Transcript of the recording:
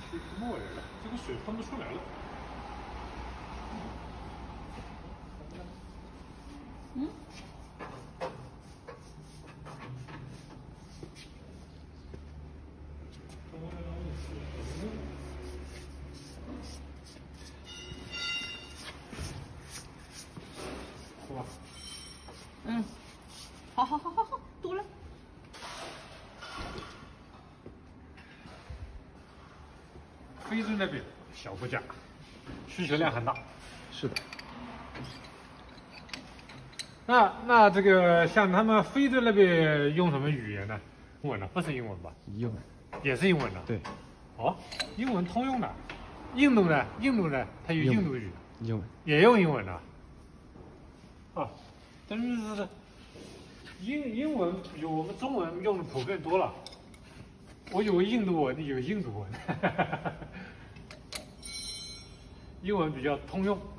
水没了，这个水喷不出来了。 嗯。 是吧？ 嗯。好，多了。 非洲那边小国家，需求量很大。 是的。 那这个像他们非洲那边用什么语言呢？英文呢？不是英文吧？ 英文。 也是英文的。 对。 哦，英文通用的。印度呢？它有印度语。 英文。 也用英文的。啊，真是的。英文比我们中文用的普遍多了。我以为印度文有印度文，英文比较通用。